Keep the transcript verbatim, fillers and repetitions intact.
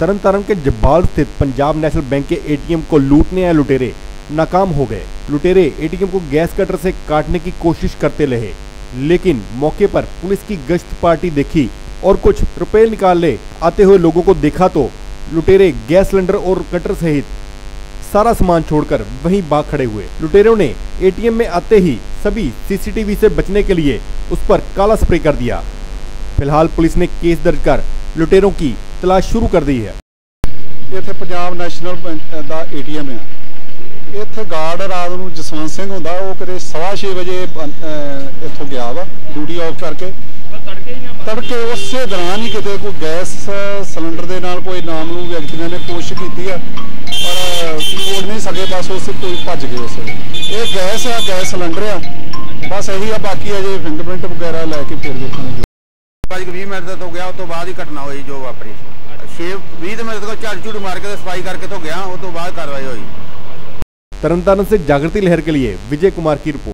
तरनतारन के जब्बाल स्थित Punjab national bank के एटीएम को लूटने आए लुटेरे नाकाम हो गए। लुटेरे एटीएम को गैस कटर से काटने की कोशिश करते रहे, लेकिन मौके पर पुलिस की गश्त पार्टी देखी और कुछ रुपए निकालने आते हुए लोगों को देखा तो लुटेरे गैस सिलेंडर और कटर सहित सारा सामान छोड़कर वहीं भाग खड़े हुए। लुटेरों ने एटीएम में आते ही सभी सीसीटीवी से बचने के लिए उस पर काला स्प्रे कर दिया। फिलहाल पुलिस ने केस दर्ज कर लुटेरों की तलाश शुरू कर दी है। इत्थे पंजाब नैशनल बैंक दा एटीएम है। इत्थे गार्ड रात नूं जसवंत सिंह हुंदा, वो कदे सवा छे बजे इत्थों गया वा ड्यूटी ऑफ करके, तड़के उस दौरान ही किते कोई गैस सिलेंडर दे नाल कोई नामलूम व्यक्तियों ने कोशिश की है पर तोड़ नहीं सके, बस उस कोई भज गए। उस ये गैस है, गैस सिलेंडर है, बस यही है। बाकी अजे फिंगरप्रिंट वगैरह लैके फिर देखेंगे। पाँच बीस मिनट तो गया, उस तो बाद ही घटना हुई जो वापरी। छे बीस मिनट को झाड़ झूड़ मार के सफाई करके तो गया, उस तो बाद कार्रवाई हुई। तरनतारन से जागृति लहर के लिए विजय कुमार की रिपोर्ट।